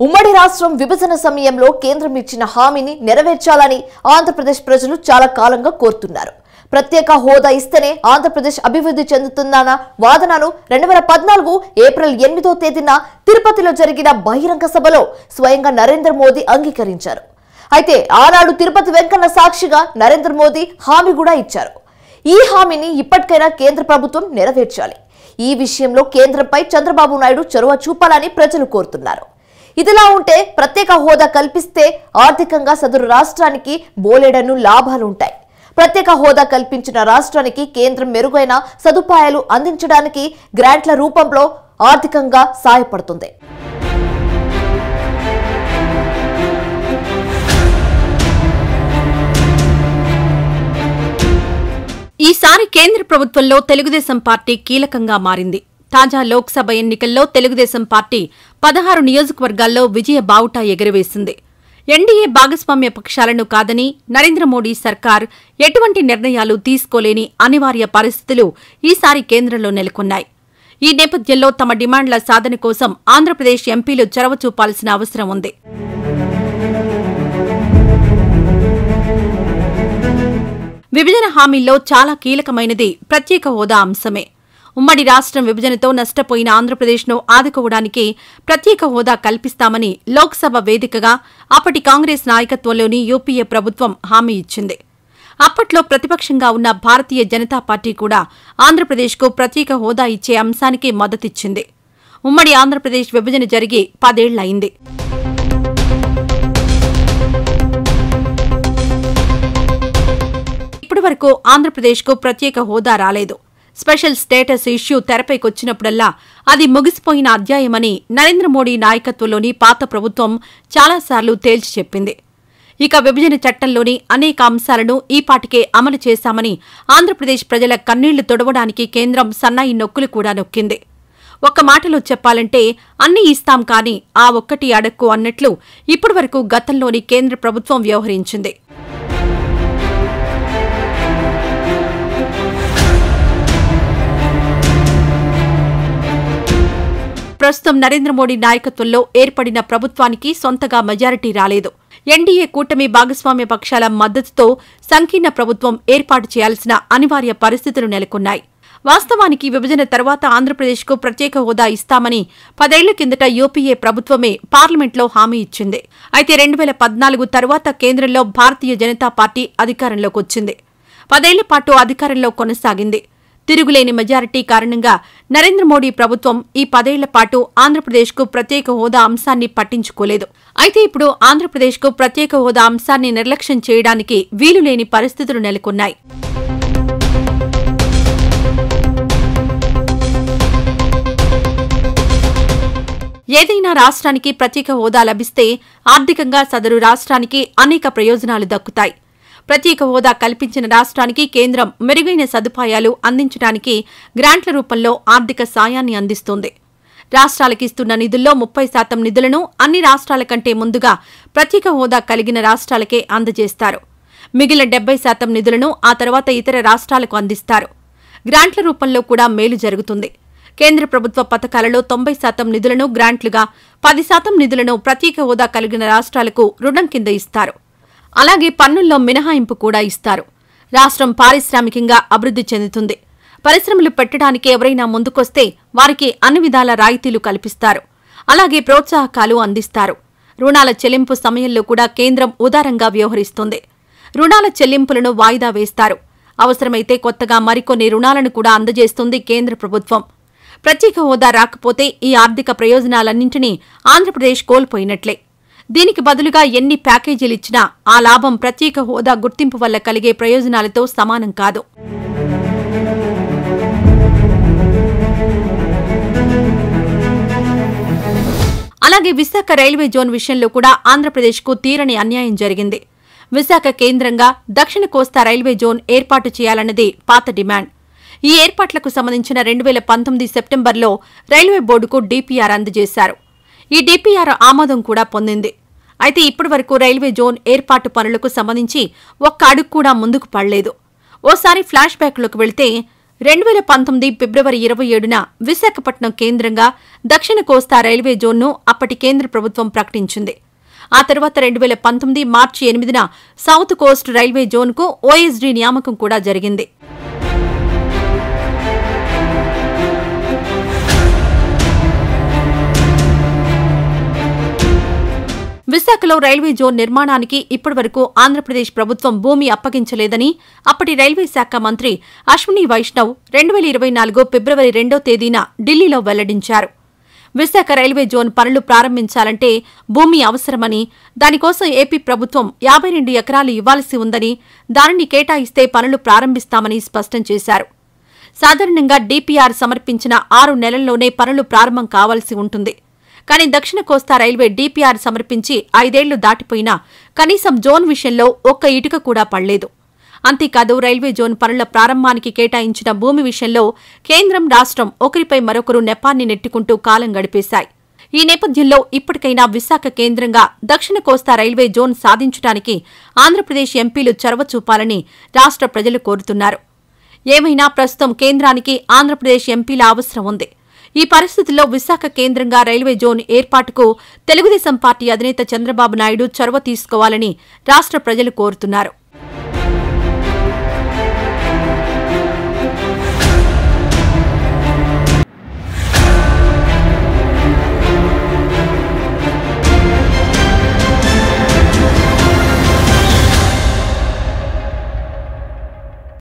ఉమ్మడి రాష్ట్రం విభజన సమయంలో కేంద్రం ఇచ్చిన హామీని నెరవేర్చాలని ఆంధ్రప్రదేశ్ ప్రజలు చాలా కాలంగా కోరుతున్నారు. ప్రత్యేక హోదా ఇస్తేనే ఆంధ్రప్రదేశ్ అభివృద్ధి చెందుతుందన్న వాదనను 2014 ఏప్రిల్ 8వ తేదీన తిరుపతిలో జరిగిన బహిరంగ సభలో స్వయంగా నరేంద్ర మోదీ అంగీకరించారు. అయితే ఆనాడు తిరుపతి వెంకన్న సాక్షిగా నరేంద్ర మోదీ హామీ కూడా ఇచ్చారు. ఈ హామీని ఇప్పటికైనా కేంద్ర ప్రభుత్వం నెరవేర్చాలి. ఈ విషయంలో కేంద్రంపై చంద్రబాబు నాయుడు చొరవ చూపాలని ప్రజలు కోరుతున్నారు. ఇదిలా ఉంటే ప్రత్యేక హోదా కల్పిస్తే ఆర్థికంగా సదరు రాష్ట్రానికి బోలెడను లాభాలుంటాయి. ప్రత్యేక హోదా కల్పించిన రాష్ట్రానికి కేంద్రం మెరుగైన సదుపాయాలు అందించడానికి గ్రాంట్ల రూపంలో ఆర్థికంగా సాయపడుతుంది. ఈసారి కేంద్ర ప్రభుత్వంలో తెలుగుదేశం పార్టీ కీలకంగా మారింది. తాజా లోక్సభ ఎన్నికల్లో తెలుగుదేశం పార్టీ 16 నియోజకవర్గాల్లో విజయ బావుటా ఎగురవేసింది. ఎన్డీఏ భాగస్వామ్య పక్షాలను కాదని నరేంద్ర మోడీ సర్కార్ ఎటువంటి నిర్ణయాలు తీసుకోలేని అనివార్య పరిస్థితులు ఈసారి కేంద్రంలో నెలకొన్నాయి. ఈ నేపథ్యంలో తమ డిమాండ్ల సాధన కోసం ఆంధ్రప్రదేశ్ ఎంపీలు చొరవ చూపాల్సిన అవసరం ఉంది. విభజన హామీల్లో చాలా కీలకమైనది ప్రత్యేక హోదా అంశమే. ఉమ్మడి రాష్ట్రం విభజనతో నష్టపోయిన ఆంధ్రప్రదేశ్ను ఆదుకోవడానికి ప్రత్యేక హోదా కల్పిస్తామని లోక్సభ వేదికగా అప్పటి కాంగ్రెస్ నాయకత్వంలోని యూపీఏ ప్రభుత్వం హామీ ఇచ్చింది. అప్పట్లో ప్రతిపక్షంగా ఉన్న భారతీయ జనతా పార్టీ కూడా ఆంధ్రప్రదేశ్కు ప్రత్యేక హోదా ఇచ్చే అంశానికి మద్దతిచ్చింది. ఉమ్మడి ఆంధ్రప్రదేశ్ విభజన జరిగి 10 ఏళ్లయింది. ఇప్పటి వరకు ఆంధ్రప్రదేశ్కు ప్రత్యేక హోదా రాలేదు. స్పెషల్ స్టేటస్ ఇష్యూ తెరపైకొచ్చినప్పుడల్లా అది ముగిసిపోయిన అధ్యాయమని నరేంద్ర మోడీ నాయకత్వంలోని పాత ప్రభుత్వం చాలాసార్లు తేల్చి చెప్పింది. ఇక విభజన చట్టంలోని అనేక అంశాలను ఈపాటికే అమలు చేశామని ఆంధ్రప్రదేశ్ ప్రజల కన్నీళ్లు తొడవడానికి కేంద్రం సన్నాయి నొక్కులు కూడా నొక్కింది. ఒక్క మాటలో చెప్పాలంటే అన్నీ ఇస్తాం కానీ ఆ ఒక్కటి అడక్కు అన్నట్లు ఇప్పటివరకు గతంలోని కేంద్ర ప్రభుత్వం వ్యవహరించింది. ప్రస్తుతం నరేంద్ర మోడీ నాయకత్వంలో ఏర్పడిన ప్రభుత్వానికి సొంతగా మెజారిటీ రాలేదు. ఎన్డీఏ కూటమి భాగస్వామ్య పక్షాల మద్దతుతో సంకీర్ణ ప్రభుత్వం ఏర్పాటు చేయాల్సిన అనివార్య పరిస్థితులు నెలకొన్నాయి. వాస్తవానికి విభజన తర్వాత ఆంధ్రప్రదేశ్కు ప్రత్యేక హోదా ఇస్తామని 10 ఏళ్ల కిందట యూపీఏ ప్రభుత్వమే పార్లమెంట్లో హామీ ఇచ్చింది. అయితే 2014 తర్వాత కేంద్రంలో భారతీయ జనతా పార్టీ అధికారంలోకి వచ్చింది. 10 ఏళ్ల పాటు అధికారంలో కొనసాగింది. తిరుగులేని మెజారిటీ కారణంగా నరేంద్ర మోడీ ప్రభుత్వం ఈ 10 ఏళ్ల పాటు ఆంధ్రప్రదేశ్కు ప్రత్యేక హోదా అంశాన్ని పట్టించుకోలేదు. అయితే ఇప్పుడు ఆంధ్రప్రదేశ్కు ప్రత్యేక హోదా అంశాన్ని నిర్లక్ష్యం చేయడానికి వీలులేని పరిస్థితులు నెలకొన్నాయి. ఏదైనా రాష్ట్రానికి ప్రత్యేక హోదా లభిస్తే ఆర్థికంగా సదరు రాష్ట్రానికి అనేక ప్రయోజనాలు దక్కుతాయి. ప్రత్యేక హోదా కల్పించిన రాష్ట్రానికి కేంద్రం మెరుగైన సదుపాయాలు అందించడానికి గ్రాంట్ల రూపంలో ఆర్థిక సాయాన్ని అందిస్తుంది. రాష్ట్రాలకిస్తున్న నిధుల్లో 30% నిధులను అన్ని రాష్ట్రాల కంటే ముందుగా ప్రత్యేక హోదా కలిగిన రాష్ట్రాలకే అందజేస్తారు. మిగిలిన 70% నిధులను ఆ తర్వాత ఇతర రాష్ట్రాలకు అందిస్తారు. గ్రాంట్ల రూపంలో కూడా మేలు జరుగుతుంది. కేంద్ర ప్రభుత్వ పథకాలలో 90% నిధులను గ్రాంట్లుగా, 10% నిధులను ప్రత్యేక హోదా కలిగిన రాష్ట్రాలకు రుణం కింద ఇస్తారు. అలాగే పన్నుల్లో మినహాయింపు కూడా ఇస్తారు. రాష్ట్రం పారిశ్రామికంగా అభివృద్ధి చెందుతుంది. పరిశ్రమలు పెట్టడానికి ఎవరైనా ముందుకొస్తే వారికి అన్ని విధాల రాయితీలు కల్పిస్తారు. అలాగే ప్రోత్సాహకాలు అందిస్తారు. రుణాల చెల్లింపు సమయంలో కూడా కేంద్రం ఉదారంగా వ్యవహరిస్తుంది. రుణాల చెల్లింపులను వాయిదా వేస్తారు. అవసరమైతే కొత్తగా మరికొన్ని రుణాలను కూడా అందజేస్తుంది కేంద్ర ప్రభుత్వం. ప్రత్యేక హోదా రాకపోతే ఈ ఆర్థిక ప్రయోజనాలన్నింటినీ ఆంధ్రప్రదేశ్ కోల్పోయినట్లే. దీనికి బదులుగా ఎన్ని ప్యాకేజీలిచ్చినా ఆ లాభం ప్రత్యేక హోదా గుర్తింపు వల్ల కలిగే ప్రయోజనాలతో సమానం కాదు. అలాగే విశాఖ రైల్వే జోన్ విషయంలో కూడా ఆంధ్రప్రదేశ్కు తీరని అన్యాయం జరిగింది. విశాఖ కేంద్రంగా దక్షిణ కోస్తా రైల్వే జోన్ ఏర్పాటు చేయాలన్నది పాత డిమాండ్. ఈ ఏర్పాట్లకు సంబంధించిన 2019 సెప్టెంబర్లో రైల్వే బోర్డుకు డీపీఆర్ అందజేశారు. ఈ డీపీఆర్ ఆమోదం కూడా పొందింది. అయితే ఇప్పటివరకు రైల్వే జోన్ ఏర్పాటు పనులకు సంబంధించి ఒక్క అడుగు కూడా ముందుకు పడలేదు. ఓసారి ఫ్లాష్ బ్యాక్లోకి వెళితే 2019 ఫిబ్రవరి 27న విశాఖపట్నం కేంద్రంగా దక్షిణ కోస్తా రైల్వే జోన్ను అప్పటి కేంద్ర ప్రభుత్వం ప్రకటించింది. ఆ తర్వాత 2019 మార్చి 8న సౌత్ కోస్ట్ రైల్వే జోన్కు ఓఎస్డీ నియామకం కూడా జరిగింది. విశాఖలో రైల్వే జోన్ నిర్మాణానికి ఇప్పటివరకు ఆంధ్రప్రదేశ్ ప్రభుత్వం భూమి అప్పగించలేదని అప్పటి రైల్వే శాఖ మంత్రి అశ్విని వైష్ణవ్ 2024 ఫిబ్రవరి 2వ తేదీన ఢిల్లీలో వెల్లడించారు. విశాఖ రైల్వే జోన్ పనులు ప్రారంభించాలంటే భూమి అవసరమని, దానికోసం ఏపీ ప్రభుత్వం 52 ఎకరాలు ఇవ్వాల్సి ఉందని, దానిని కేటాయిస్తే పనులు ప్రారంభిస్తామని స్పష్టం చేశారు. సాధారణంగా డీపీఆర్ సమర్పించిన 6 నెలల్లోనే పనులు ప్రారంభం కావాల్సి ఉంటుంది. కానీ దక్షిణ కోస్తా రైల్వే డీపీఆర్ సమర్పించి 5 ఏళ్లు దాటిపోయినా కనీసం జోన్ విషయంలో ఒక్క ఇటుక కూడా పడలేదు. అంతేకాదు రైల్వే జోన్ పనుల ప్రారంభానికి కేటాయించిన భూమి విషయంలో కేంద్రం, రాష్ట్రం ఒకరిపై మరొకరు నెపాన్ని నెట్టుకుంటూ కాలం గడిపేశాయి. ఈ నేపథ్యంలో ఇప్పటికైనా విశాఖ కేంద్రంగా దక్షిణ కోస్తా రైల్వే జోన్ సాధించడానికి ఆంధ్రప్రదేశ్ ఎంపీలు చొరవ చూపాలని రాష్ట్ర ప్రజలు కోరుతున్నారు. ఏమైనా ప్రస్తుతం కేంద్రానికి ఆంధ్రప్రదేశ్ ఎంపీల అవసరం ఉంది. ఈ పరిస్థితుల్లో విశాఖ కేంద్రంగా రైల్వే జోన్ ఏర్పాటుకు తెలుగుదేశం పార్టీ అధినేత చంద్రబాబు నాయుడు చొరవ తీసుకోవాలని రాష్ట్ర ప్రజలు కోరుతున్నారు.